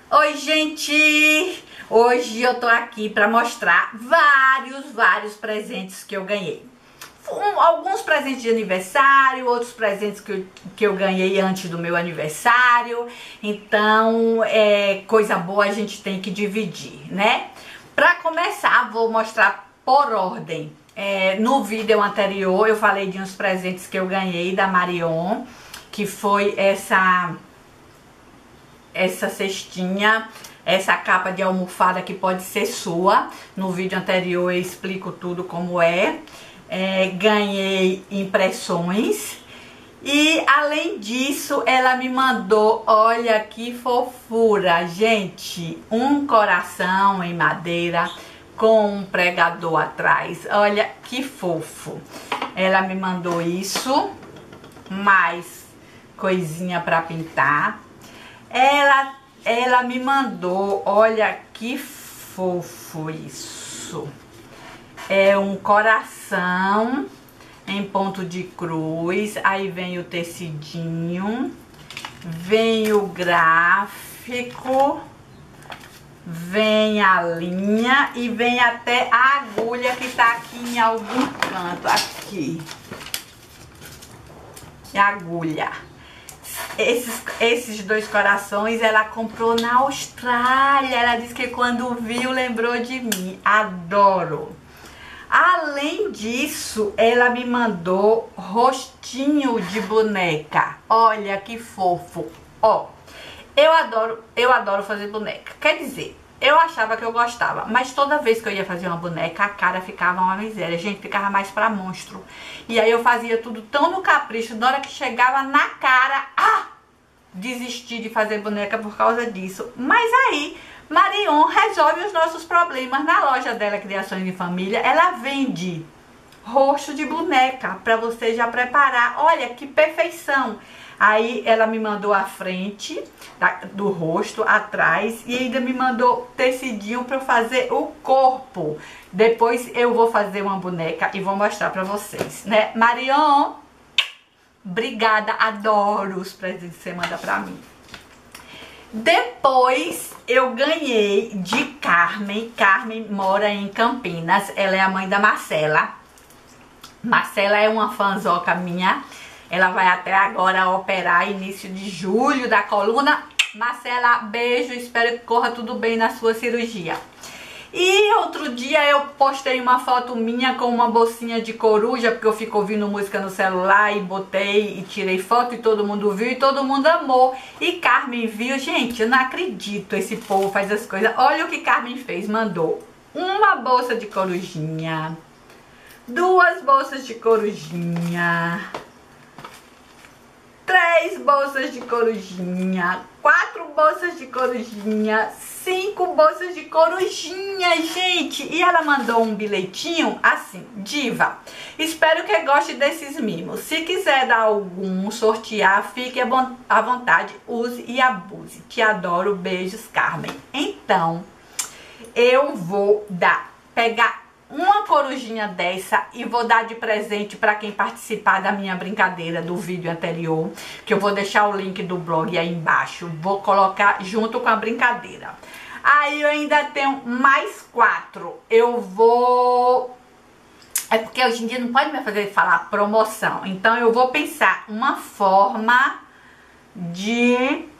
Oi, gente! Hoje eu tô aqui pra mostrar vários presentes que eu ganhei. Alguns presentes de aniversário, outros presentes que eu ganhei antes do meu aniversário. Então, coisa boa a gente tem que dividir, né? Pra começar, vou mostrar por ordem. No vídeo anterior eu falei de uns presentes que eu ganhei da Marion, que foi essa cestinha, essa capa de almofada que pode ser sua. No vídeo anterior eu explico tudo como é. Ganhei impressões e além disso ela me mandou, olha que fofura, gente, um coração em madeira com um pregador atrás. Olha que fofo. Ela me mandou isso, mais coisinha para pintar. Ela me mandou, olha que fofo isso. É um coração em ponto de cruz. Aí vem o tecidinho, vem o gráfico, vem a linha e vem até a agulha que tá aqui em algum canto. Aqui. A agulha. Esses dois corações ela comprou na Austrália. Ela disse que quando viu lembrou de mim. Adoro. Além disso, ela me mandou rostinho de boneca. Olha que fofo. Ó, eu adoro fazer boneca. Quer dizer, eu achava que eu gostava, mas toda vez que eu ia fazer uma boneca, a cara ficava uma miséria. Gente, ficava mais pra monstro. E aí eu fazia tudo tão no capricho, na hora que chegava na cara, desisti de fazer boneca por causa disso. Mas aí Marion resolve os nossos problemas. Na loja dela, Criações de Família, ela vende rosto de boneca pra você já preparar. Olha que perfeição. Aí ela me mandou a frente do rosto, atrás, e ainda me mandou tecidinho pra eu fazer o corpo. Depois eu vou fazer uma boneca e vou mostrar pra vocês, né? Marion, obrigada, adoro os presentes que você manda pra mim. Depois eu ganhei de Carmen. Carmen mora em Campinas, ela é a mãe da Marcela. Marcela é uma fanzoca minha. Ela vai até agora operar início de julho da coluna. Marcela, beijo, espero que corra tudo bem na sua cirurgia. E outro dia eu postei uma foto minha com uma bolsinha de coruja, porque eu fico ouvindo música no celular e botei e tirei foto e todo mundo viu e todo mundo amou. E Carmen viu. Gente, eu não acredito, esse povo faz as coisas. Olha o que Carmen fez, mandou uma bolsa de corujinha, duas bolsas de corujinha, 3 bolsas de corujinha, 4 bolsas de corujinha, 5 bolsas de corujinha, gente. E ela mandou um bilhetinho assim: Diva, espero que goste desses mimos. Se quiser dar algum, sortear, fique à vontade, use e abuse. Te adoro, beijos, Carmen. Então, eu vou pegar uma corujinha dessa e vou dar de presente para quem participar da minha brincadeira do vídeo anterior, que eu vou deixar o link do blog aí embaixo, vou colocar junto com a brincadeira. Aí eu ainda tenho mais 4. Eu vou... porque hoje em dia não pode me fazer falar promoção, então eu vou pensar uma forma de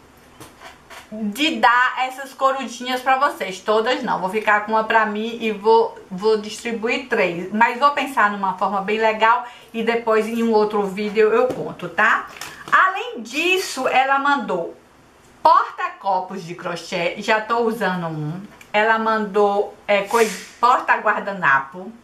dar essas corujinhas pra vocês. Todas não, vou ficar com uma pra mim e vou distribuir 3, mas vou pensar numa forma bem legal e depois em um outro vídeo eu conto, tá? Além disso, ela mandou porta-copos de crochê, já tô usando um. Ela mandou porta-guardanapo.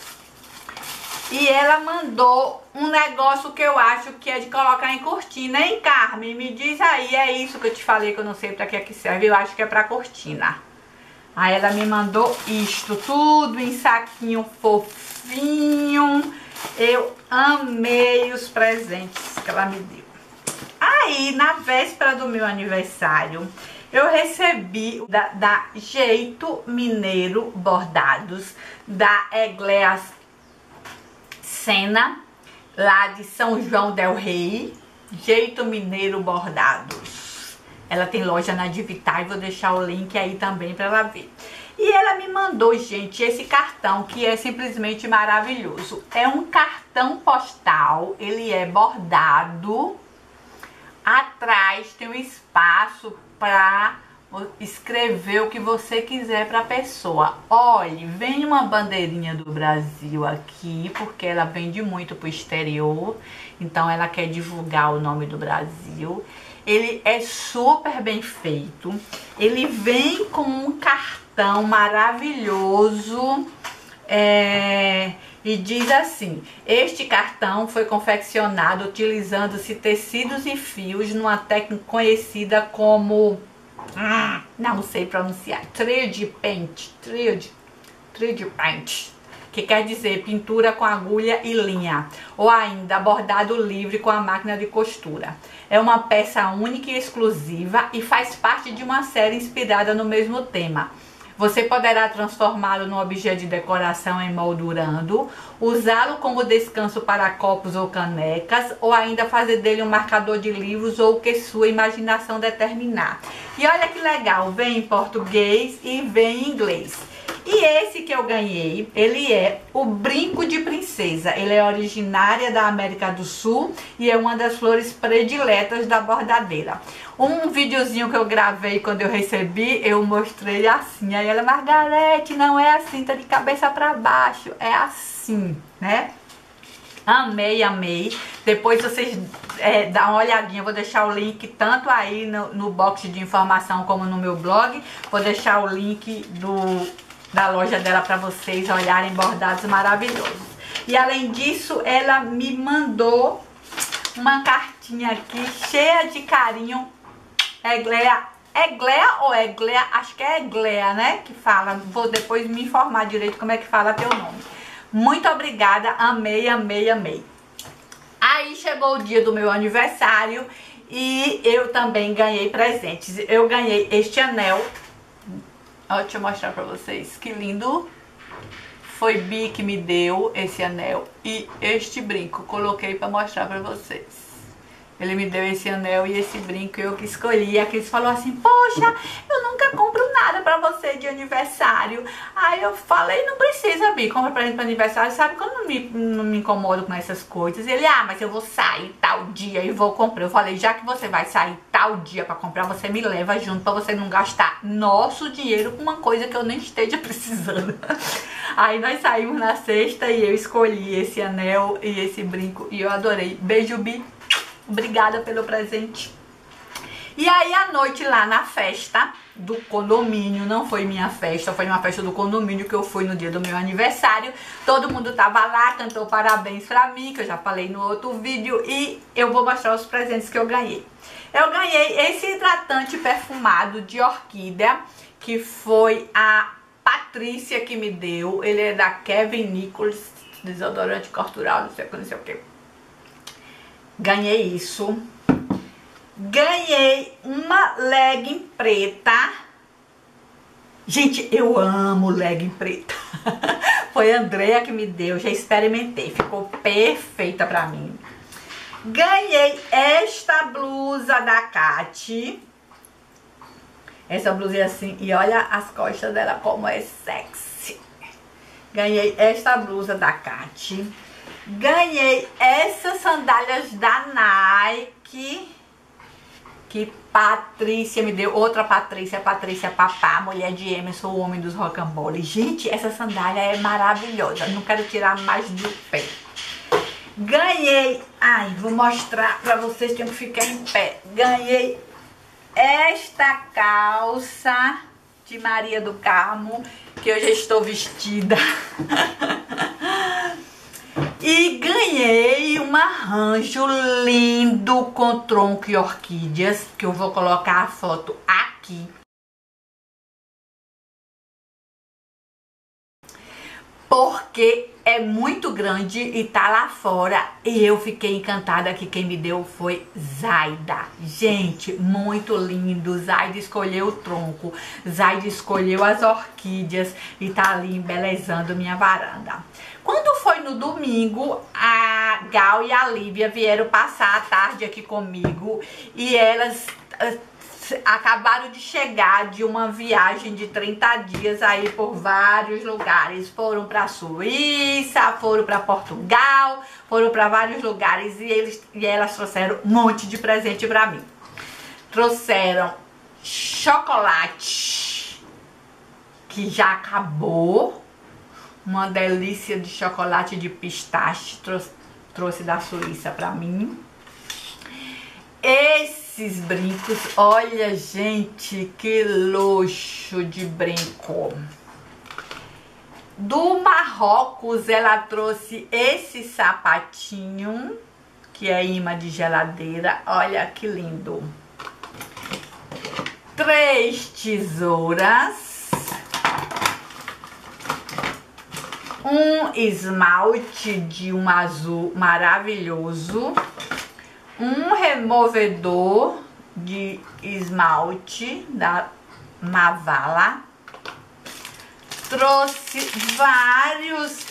E ela mandou um negócio que eu acho que é de colocar em cortina, hein, Carmen? Me diz aí, é isso que eu te falei que eu não sei pra que serve, eu acho que é pra cortina. Aí ela me mandou isto, tudo em saquinho fofinho. Eu amei os presentes que ela me deu. Aí, na véspera do meu aniversário, eu recebi da Jeito Mineiro Bordados, da Egleas Sena, lá de São João del Rei, Jeito Mineiro Bordados. Ela tem loja na Divitar, vou deixar o link aí também para ela ver. E ela me mandou, gente, esse cartão que é simplesmente maravilhoso. É um cartão postal, ele é bordado. Atrás tem um espaço para escrever o que você quiser para a pessoa. Olha, vem uma bandeirinha do Brasil aqui, porque ela vende muito pro exterior, então ela quer divulgar o nome do Brasil. Ele é super bem feito, ele vem com um cartão maravilhoso, e diz assim: este cartão foi confeccionado utilizando-se tecidos e fios numa técnica conhecida como não sei pronunciar, 3D paint, 3D paint, que quer dizer pintura com agulha e linha, ou ainda bordado livre com a máquina de costura. É uma peça única e exclusiva e faz parte de uma série inspirada no mesmo tema. Você poderá transformá-lo num objeto de decoração emoldurando, usá-lo como descanso para copos ou canecas, ou ainda fazer dele um marcador de livros ou o que sua imaginação determinar. E olha que legal, vem em português e vem em inglês. E esse que eu ganhei, ele é o brinco de princesa. Ele é originária da América do Sul e é uma das flores prediletas da bordadeira. Um videozinho que eu gravei quando eu recebi, eu mostrei assim. Aí ela: Margarete, não é assim, tá de cabeça pra baixo, é assim, né? Amei, amei. Depois vocês dão uma olhadinha, vou deixar o link tanto aí no box de informação como no meu blog. Vou deixar o link da loja dela para vocês olharem, bordados maravilhosos. E além disso, ela me mandou uma cartinha aqui cheia de carinho. Eglea ou Eglea? Acho que é Eglea, né? Que fala. Vou depois me informar direito como é que fala teu nome. Muito obrigada, amei, amei, amei. Aí chegou o dia do meu aniversário e eu também ganhei presentes. Eu ganhei este anel. Ó, deixa eu mostrar pra vocês, que lindo. Foi Bi que me deu esse anel e este brinco. Coloquei pra mostrar pra vocês. Ele me deu esse anel e esse brinco, eu que escolhi. A Cris falou assim: poxa, eu nunca compro nada pra você de aniversário. Aí eu falei: não precisa, Bi, compra pra gente pra aniversário. Sabe que eu não me incomodo com essas coisas. Ele: mas eu vou sair tal dia e vou comprar. Eu falei: já que você vai sair tal dia pra comprar, você me leva junto pra você não gastar nosso dinheiro com uma coisa que eu nem esteja precisando. Aí nós saímos na sexta e eu escolhi esse anel e esse brinco e eu adorei. Beijo, Bi. Obrigada pelo presente. E aí à noite lá na festa do condomínio, não foi minha festa, foi uma festa do condomínio que eu fui no dia do meu aniversário. Todo mundo tava lá, cantou parabéns pra mim, que eu já falei no outro vídeo, e eu vou mostrar os presentes que eu ganhei. Eu ganhei esse hidratante perfumado de orquídea, que foi a Patrícia que me deu. Ele é da Kevin Nichols, desodorante corporal, não sei o que. Ganhei isso. Ganhei uma legging preta. Gente, eu amo legging preta. Foi a Andrea que me deu, já experimentei, ficou perfeita pra mim. Ganhei esta blusa da Kati. Essa blusa é assim, e olha as costas dela como é sexy. Ganhei esta blusa da Kati. Ganhei essas sandálias da Nike, que Patrícia me deu. Outra Patrícia, Patrícia Papá, mulher de Emerson, o homem dos rocambole. Gente, essa sandália é maravilhosa, não quero tirar mais do pé. Ganhei, vou mostrar pra vocês, tenho que ficar em pé. Ganhei esta calça de Maria do Carmo, que eu já estou vestida. E ganhei um arranjo lindo com tronco e orquídeas, que eu vou colocar a foto aqui. Porque é muito grande e tá lá fora. E eu fiquei encantada que quem me deu foi Zaida. Gente, muito lindo. Zaida escolheu o tronco, Zaida escolheu as orquídeas e tá ali embelezando minha varanda. Quando foi no domingo, a Gal e a Lívia vieram passar a tarde aqui comigo e elas acabaram de chegar de uma viagem de 30 dias aí por vários lugares. Foram para Suíça, foram para Portugal, foram para vários lugares e elas trouxeram um monte de presente para mim. Trouxeram chocolate que já acabou, uma delícia de chocolate de pistache, trouxe da Suíça para mim. Esses brincos, olha gente, que luxo de brinco. Do Marrocos ela trouxe esse sapatinho, que é imã de geladeira, olha que lindo. 3 tesouras, um esmalte de um azul maravilhoso, um removedor de esmalte da Mavala, trouxe vários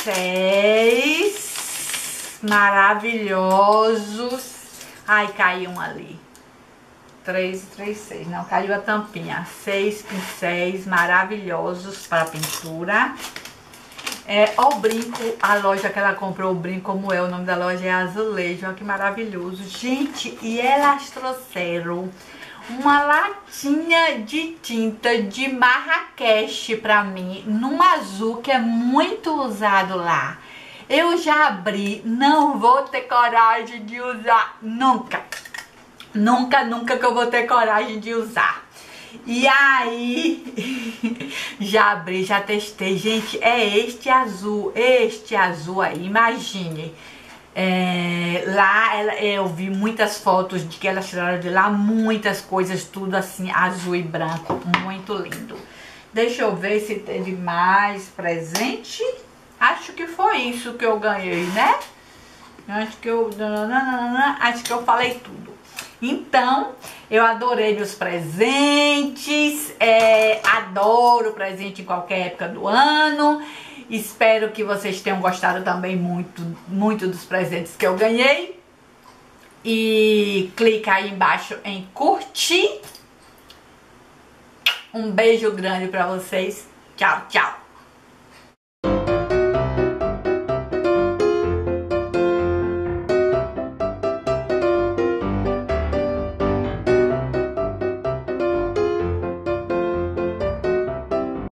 pincéis maravilhosos. Ai, caiu um ali. 3 e 3, 6. Não, caiu a tampinha. 6 pincéis maravilhosos para pintura. Ó o brinco, a loja que ela comprou, o brinco como é, o nome da loja é Azulejo, olha que maravilhoso. Gente, e elas trouxeram uma latinha de tinta de Marrakech pra mim, num azul que é muito usado lá. Eu já abri, não vou ter coragem de usar, nunca. Nunca, nunca que eu vou ter coragem de usar. E aí, já abri, já testei. Gente, é este azul aí, imagine. Lá eu vi muitas fotos de que elas tiraram de lá, muitas coisas, tudo assim, azul e branco, muito lindo. Deixa eu ver se teve mais presente. Acho que foi isso que eu ganhei, né? Acho que eu falei tudo. Então, eu adorei meus presentes, adoro presente em qualquer época do ano. Espero que vocês tenham gostado também muito dos presentes que eu ganhei. E clica aí embaixo em curtir. Um beijo grande pra vocês. Tchau, tchau.